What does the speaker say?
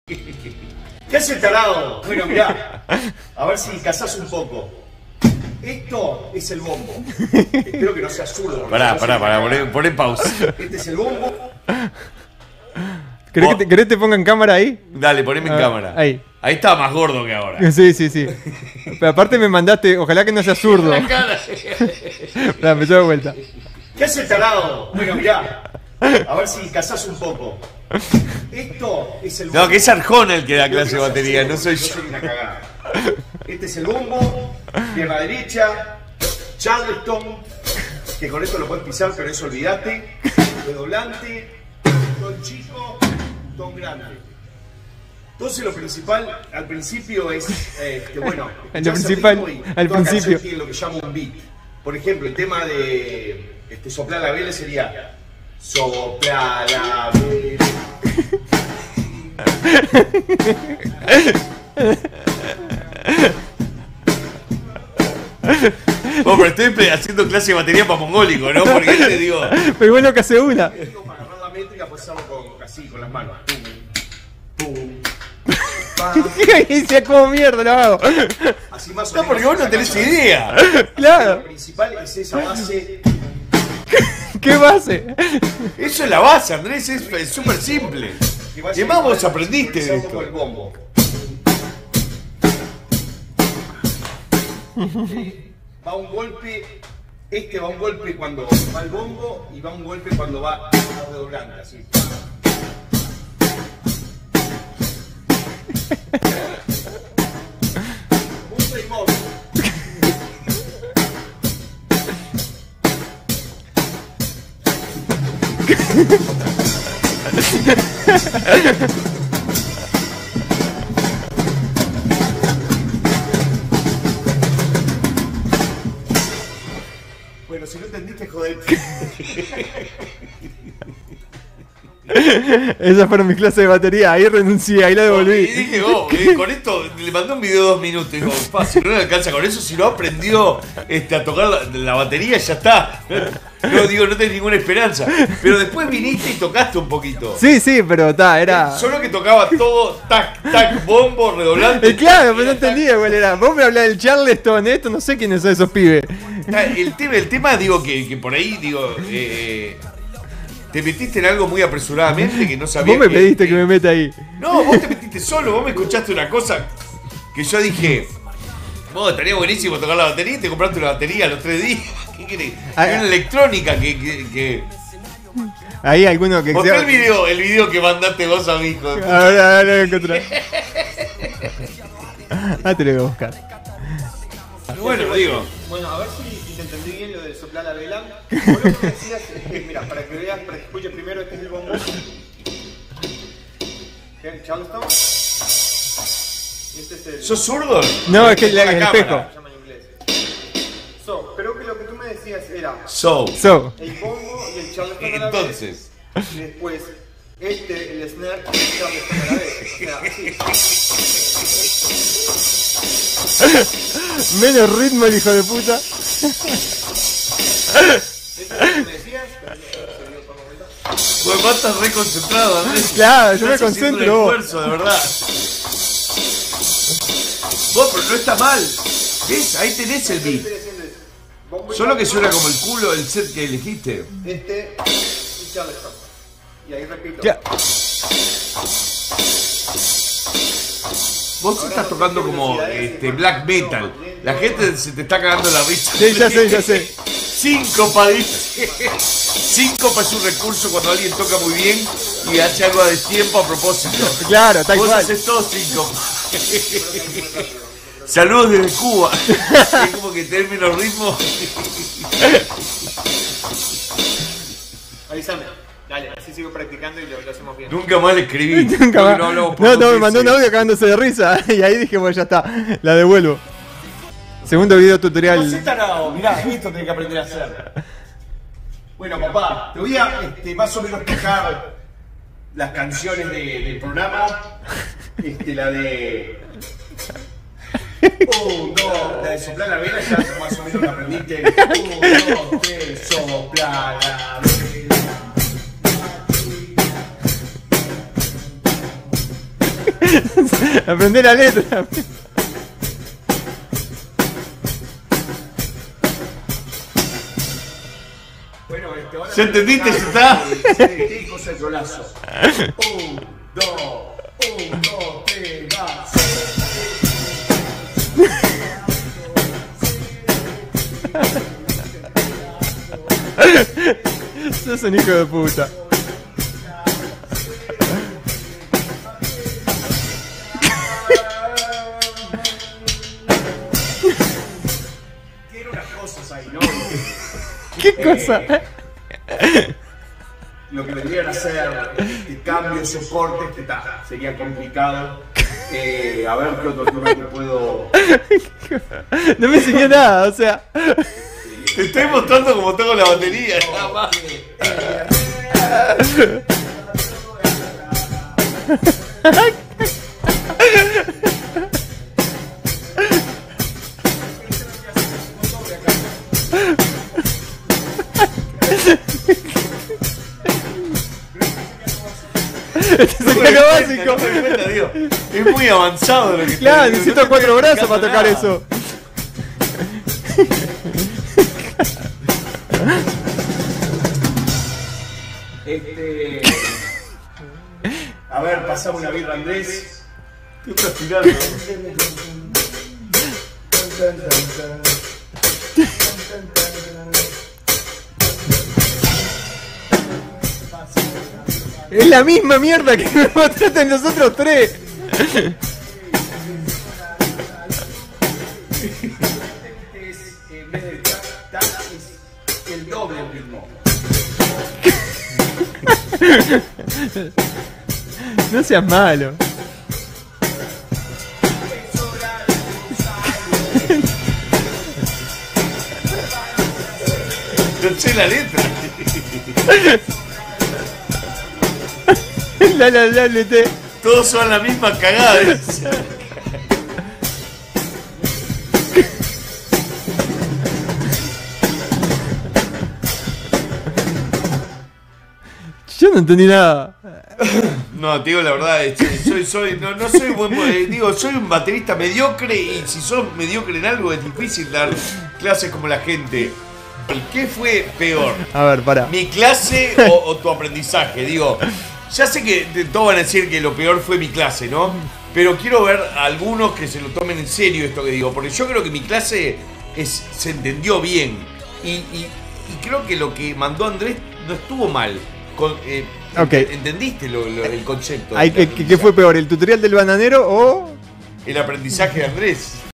¿Qué hace el tarado? Bueno, mirá, a ver si cazás un poco. Esto es el bombo. Espero que no sea zurdo. Pará, poné pausa. Este es el bombo. ¿Querés que te ponga en cámara ahí? Dale, poneme en cámara. Ahí. Ahí estaba más gordo que ahora. Sí. Pero aparte me mandaste, ojalá que no sea zurdo. Espera, me de vuelta. ¿Qué hace el tarado? Bueno, mirá, a ver si cazás un poco. Esto es el bombo. No, que es Arjona el que da clase de batería, no soy yo. Soy una cagada. Este es el bombo, pierna derecha, Charleston, que con esto lo puedes pisar, pero eso olvidate. Redoblante, ton chico, ton grande. Entonces lo principal al principio es, bueno, lo principal al principio tiene lo que llamo un beat. Por ejemplo, el tema de soplar la vela sería sopla la vela. Bueno, pero estoy haciendo clase de batería para mongólico, ¿no? Porque te digo. Pero bueno que hace una. Para agarrar la métrica puedes hacerlo así, con las manos. ¿Qué dice? ¿Cómo mierda lo hago? Así más o No, menos. porque vos no tenés idea. Claro. Lo principal es esa base. ¿Qué base? Eso es la base, Andrés, es súper simple. Y además vos aprendiste de esto. Con el bombo. Va un golpe, va un golpe cuando va el bombo y va un golpe cuando va la redoblante, así. Un ritmo. Bueno, si no entendiste, joder. Esas fueron mis clases de batería. Ahí renuncié, ahí la devolví. Y dije, con esto le mandé un video de 2 minutos. Digo, si no le alcanza con eso, si no aprendió a tocar la batería, ya está. No digo, no tenés ninguna esperanza. Pero después viniste y tocaste un poquito. Sí, pero era. Solo que tocaba todo, tac, tac, bombo, redoblante. Claro, pero no entendía cuál era. Vos me hablás del Charleston, esto, no sé quiénes son esos pibes. El tema digo, que por ahí, digo, te metiste en algo muy apresuradamente que no sabías. Vos me pediste que me meta ahí. No, vos te metiste solo, vos me escuchaste una cosa que yo dije, estaría buenísimo tocar la batería y te compraste una batería a los 3 días. ¿Qué querés? Hay una electrónica que... Ahí alguno que... Mostré el video que mandaste vos a mi hijo. A ver, lo voy a encontrar. Te lo voy a buscar. Bueno, digo. Bueno, a ver si te entendí bien lo de soplar la vela. Vos lo que decías es que, mira, para que veas, para que escuches primero, este es el bombo. ¿Qué? ¿Charleston? Y este es el... ¿Sos zurdo? No, es que el espejo. Se llama en inglés. Pero que lo que tú me decías era... el bombo y el Charleston a la vez. Entonces. Y después, el snare y el Charleston a la vez. O sea, así. Menos ritmo el hijo de puta. ¿Eso es lo que me decías? Pues vos estás re concentrado, Andrés. Claro, yo me Estás haciendo concentro. un esfuerzo, de verdad. Vos, pero no está mal. ¿Ves? Ahí tenés el beat. Solo que suena como el culo el set que elegiste. Y Charleston. Y ahí repito. Ya. Vos estás tocando como black metal. La gente se te está cagando la risa. Sí, ya sé. Síncopa, dice. Síncopa es un recurso cuando alguien toca muy bien y hace algo a destiempo a propósito. Claro, tal Vos cual. haces todo síncopa. Saludos desde Cuba. Es como que termino ritmo. Avísame. Dale, así sigo practicando y lo hacemos bien. Nunca más le escribí. Nunca más. No, Me mandó un audio cagándose de risa. Y ahí dije, bueno, ya está. La devuelvo. Segundo video tutorial. No sé, tarado, mirá, esto tenés que aprender a hacer. Bueno, papá, te voy a más o menos tocar las canciones del programa. La de... la de soplar la vela, ya más o menos la aprendiste. 1, 2, 3, soplar la vela. Aprendé la letra. Bueno, ahora ¿Ya entendiste? ¿Ya está? Sí, cosa de golazo. 1, 2, 1, 2, 3, va. Sos un hijo de puta. Tiene unas cosas ahí, ¿no? ¿Qué cosa? Lo que vendrían a ser cambios, soportes, que sería complicado. A ver qué otro tema te puedo. No me enseñó nada, o sea. Te estoy mostrando cómo toco la batería, nada más. Este sería lo básico. No me doy cuenta, digo, es muy avanzado lo que Claro, estoy- necesito no te 4 estoy brazos para tocar explicando eso. A ver, pasamos una birra, Andrés. nada. Estoy transpirando. Es la misma mierda que me mostraste en los otros 3. En vez de tac, es el doble del ritmo. No seas malo. No sé la letra. La, te. Todos son la misma cagada. Yo no entendí nada. No, te digo la verdad, no soy buen, digo, soy un baterista mediocre y si sos mediocre en algo es difícil dar clases como la gente. ¿Qué fue peor? A ver, pará. ¿Mi clase o tu aprendizaje? Digo, ya sé que todos van a decir que lo peor fue mi clase, ¿no? Pero quiero ver a algunos que se lo tomen en serio esto que digo, porque yo creo que mi clase se entendió bien y creo que lo que mandó Andrés no estuvo mal. Ok. ¿Entendiste el concepto? ¿Qué fue peor? ¿El tutorial del bananero o...? El aprendizaje de Andrés.